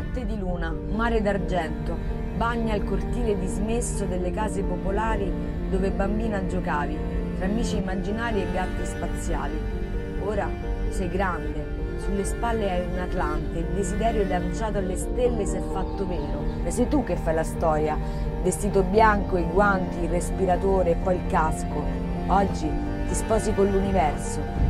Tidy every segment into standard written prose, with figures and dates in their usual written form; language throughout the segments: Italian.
Latte di luna, mare d'argento, bagna il cortile dismesso delle case popolari dove bambina giocavi, tra amici immaginari e gatti spaziali. Ora sei grande, sulle spalle hai un Atlante, il desiderio lanciato alle stelle si è fatto vero. E sei tu che fai la storia, vestito bianco, i guanti, il respiratore e poi il casco. Oggi ti sposi con l'universo.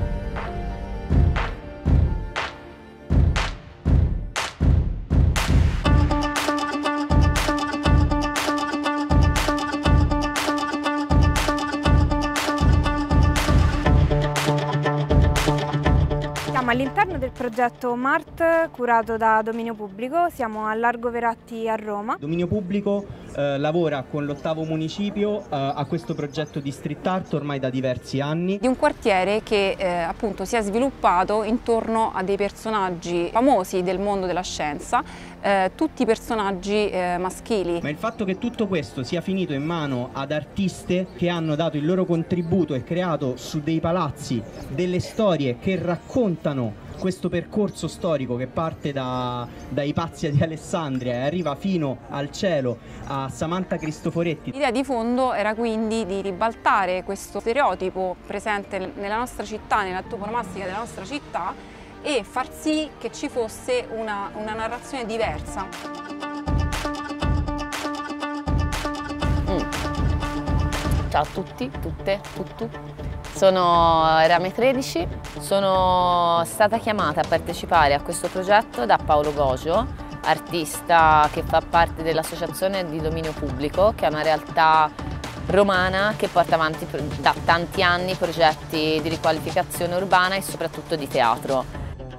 All'interno del progetto MART curato da Dominio Pubblico siamo a Largo Veratti a Roma. Dominio Pubblico lavora con l'8° municipio a questo progetto di street art ormai da diversi anni. Di un quartiere che appunto si è sviluppato intorno a dei personaggi famosi del mondo della scienza, tutti personaggi maschili. Ma il fatto che tutto questo sia finito in mano ad artiste che hanno dato il loro contributo e creato su dei palazzi delle storie che raccontano questo percorso storico che parte dai Pazzi di Alessandria e arriva fino al cielo a Samantha Cristoforetti. L'idea di fondo era quindi di ribaltare questo stereotipo presente nella nostra città, nella toponomastica della nostra città, e far sì che ci fosse una narrazione diversa. Ciao a tutti, tutte, tuttu. Sono Rame 13, sono stata chiamata a partecipare a questo progetto da Paolo Gogio, artista che fa parte dell'Associazione di Dominio Pubblico, che è una realtà romana che porta avanti da tanti anni progetti di riqualificazione urbana e soprattutto di teatro.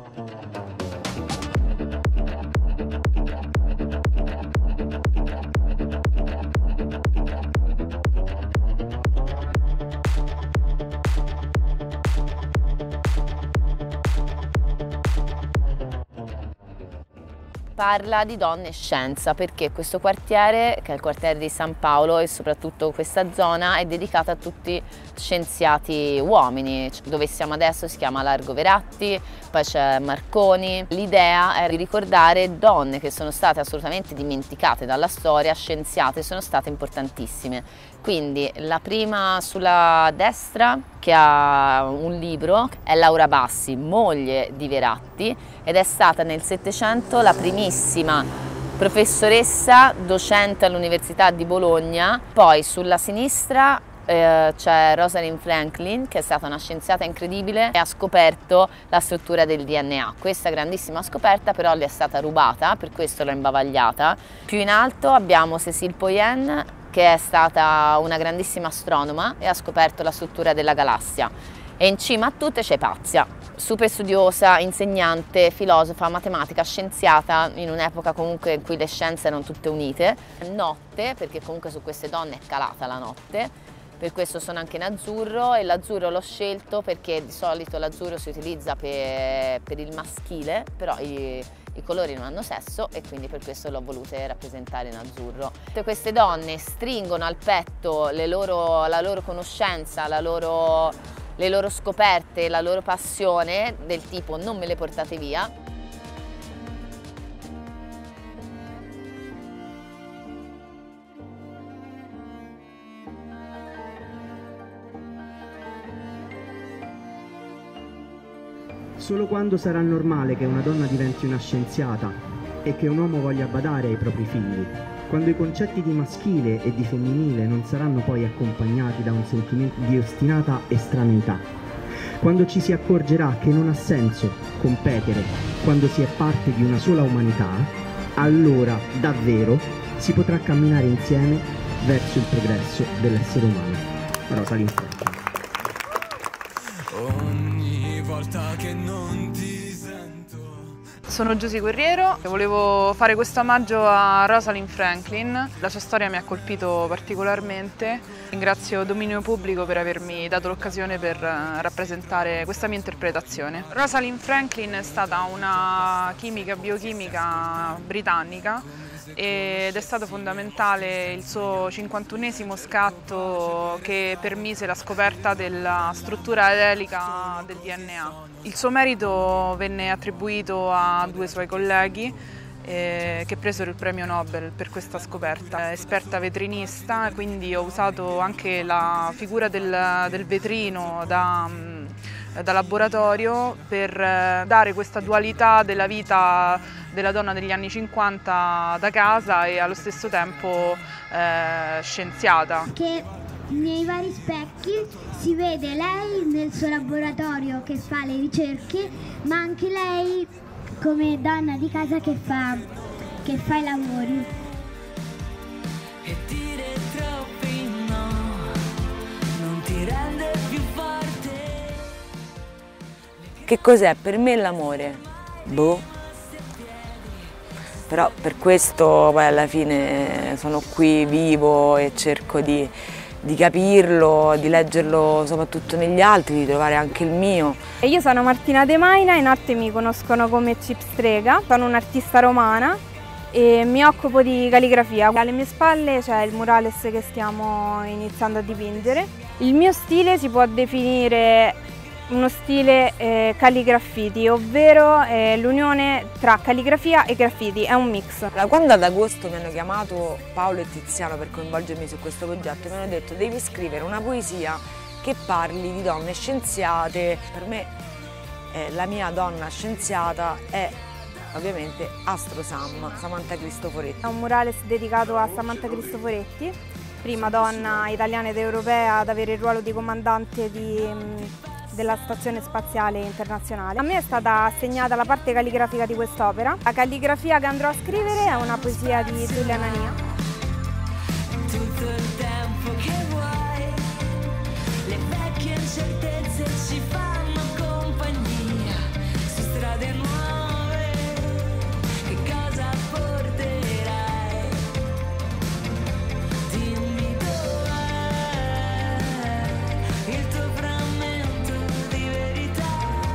Parla di donne e scienza perché questo quartiere, che è il quartiere di San Paolo, e soprattutto questa zona è dedicata a tutti scienziati uomini. Dove siamo adesso si chiama Largo Veratti, poi c'è Marconi. L'idea è di ricordare donne che sono state assolutamente dimenticate dalla storia, scienziate, sono state importantissime. Quindi la prima sulla destra, che ha un libro, è Laura Bassi, moglie di Veratti, ed è stata nel Settecento la primissima professoressa docente all'Università di Bologna. Poi sulla sinistra c'è Rosalind Franklin, che è stata una scienziata incredibile e ha scoperto la struttura del DNA. Questa grandissima scoperta però le è stata rubata, per questo l'ho imbavagliata. Più in alto abbiamo Cécile Poyen, che è stata una grandissima astronoma e ha scoperto la struttura della galassia. E in cima a tutte c'è Pazia, super studiosa, insegnante, filosofa, matematica, scienziata, in un'epoca comunque in cui le scienze erano tutte unite. Notte, perché comunque su queste donne è calata la notte, per questo sono anche in azzurro, e l'azzurro l'ho scelto perché di solito l'azzurro si utilizza per il maschile, però i colori non hanno sesso e quindi per questo l'ho volute rappresentare in azzurro. Tutte queste donne stringono al petto la loro conoscenza, le loro scoperte, la loro passione, del tipo non me le portate via. Solo quando sarà normale che una donna diventi una scienziata e che un uomo voglia badare ai propri figli, quando i concetti di maschile e di femminile non saranno poi accompagnati da un sentimento di ostinata estraneità, quando ci si accorgerà che non ha senso competere quando si è parte di una sola umanità, allora davvero si potrà camminare insieme verso il progresso dell'essere umano. Rosalind Franklin. Che non ti sento. Sono Giusy Guerriero e volevo fare questo omaggio a Rosalind Franklin. La sua storia mi ha colpito particolarmente. Ringrazio Dominio Pubblico per avermi dato l'occasione per rappresentare questa mia interpretazione. Rosalind Franklin è stata una biochimica britannica ed è stato fondamentale il suo 51esimo scatto che permise la scoperta della struttura allelica del DNA. Il suo merito venne attribuito a due suoi colleghi, che presero il premio Nobel per questa scoperta. È esperta vetrinista, quindi ho usato anche la figura del vetrino da laboratorio per dare questa dualità della vita della donna degli anni 50 da casa e allo stesso tempo scienziata. Che nei vari specchi si vede lei nel suo laboratorio che fa le ricerche, ma anche lei come donna di casa che fa i lavori. E dire troppi no non ti rende più forte. Che cos'è per me l'amore? Boh. Però per questo poi alla fine sono qui, vivo e cerco di capirlo, di leggerlo soprattutto negli altri, di trovare anche il mio. Io sono Martina De Maina, in arte mi conoscono come Cip Strega, sono un'artista romana e mi occupo di calligrafia. Alle mie spalle c'è il murales che stiamo iniziando a dipingere. Il mio stile si può definire uno stile calligraffiti, ovvero l'unione tra calligrafia e graffiti, è un mix. Quando ad agosto mi hanno chiamato Paolo e Tiziano per coinvolgermi su questo progetto, mi hanno detto devi scrivere una poesia che parli di donne scienziate. Per me la mia donna scienziata è ovviamente Astro Sam, Samantha Cristoforetti. È un murales dedicato a Samantha Cristoforetti, prima donna italiana ed europea ad avere il ruolo di comandante della Stazione Spaziale Internazionale. A me è stata assegnata la parte calligrafica di quest'opera. La calligrafia che andrò a scrivere è una poesia di Giulia Nania. Tutto il tempo che vuoi, le vecchie incertezze ci fanno compagnia su strade nuove. Che cosa porterai? Dimmi dov'è il tuo frammento di verità.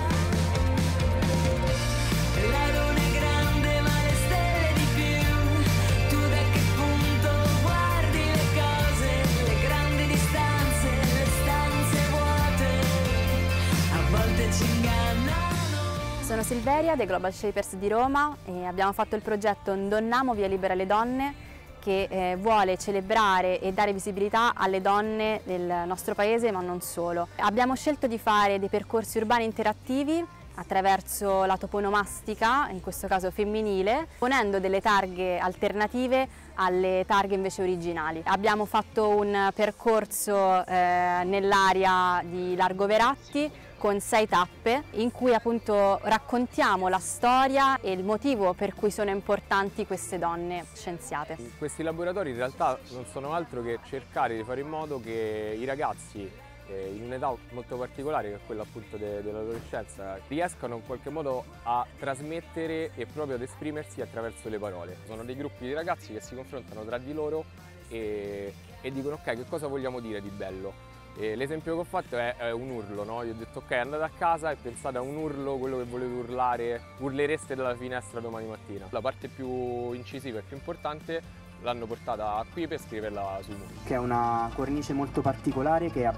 La luna è grande ma le stelle di più. Tu da che punto guardi le cose, le grandi distanze, le stanze vuote, a volte ci ingannano. Sono Silveria dei Global Shapers di Roma e abbiamo fatto il progetto Ndonnamo Via Libera alle Donne, che vuole celebrare e dare visibilità alle donne del nostro paese, ma non solo. Abbiamo scelto di fare dei percorsi urbani interattivi attraverso la toponomastica, in questo caso femminile, ponendo delle targhe alternative alle targhe invece originali. Abbiamo fatto un percorso nell'area di Largo Veratti con 6 tappe in cui appunto raccontiamo la storia e il motivo per cui sono importanti queste donne scienziate. Questi laboratori in realtà non sono altro che cercare di fare in modo che i ragazzi in un'età molto particolare, che è quella appunto dell'adolescenza, riescano in qualche modo a trasmettere e proprio ad esprimersi attraverso le parole. Sono dei gruppi di ragazzi che si confrontano tra di loro e dicono ok, che cosa vogliamo dire di bello? L'esempio che ho fatto è un urlo, no? Io ho detto ok, andate a casa e pensate a un urlo, quello che volete urlare, urlereste dalla finestra domani mattina. La parte più incisiva e più importante l'hanno portata qui per scriverla sui muri. Che è una cornice molto particolare che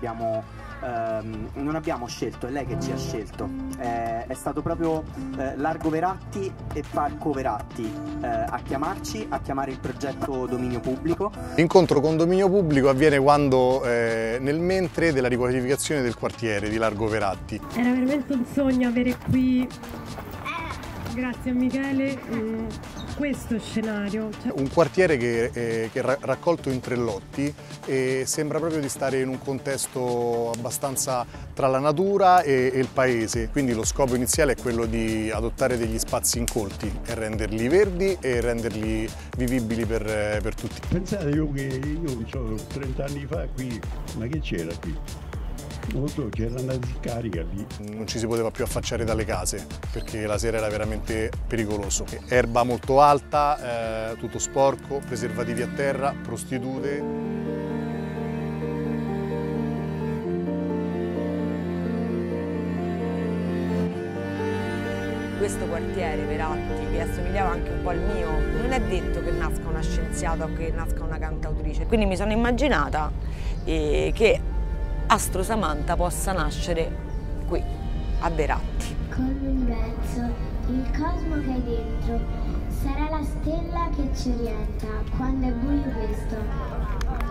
non abbiamo scelto, è lei che ci ha scelto. È stato proprio Largo Veratti e Parco Veratti a chiamarci, a chiamare il progetto Dominio Pubblico. L'incontro con Dominio Pubblico avviene quando nel mentre della riqualificazione del quartiere di Largo Veratti. Era veramente un sogno avere qui, grazie a Michele, questo scenario. Un quartiere che è raccolto in 3 lotti e sembra proprio di stare in un contesto abbastanza tra la natura e il paese, quindi lo scopo iniziale è quello di adottare degli spazi incolti e renderli verdi e renderli vivibili per tutti. Pensate io ho 30 anni fa qui, ma che c'era qui? Non so, c'era una discarica lì. Non ci si poteva più affacciare dalle case perché la sera era veramente pericoloso. Erba molto alta, tutto sporco, preservativi a terra, prostitute. Questo quartiere, Veratti, che assomigliava anche un po' al mio, non è detto che nasca una scienziata o che nasca una cantautrice. Quindi mi sono immaginata che Astro Samantha possa nascere qui, a Veratti. Con un pezzo, il cosmo che hai dentro, Sarà la stella che ci orienta quando è buio questo.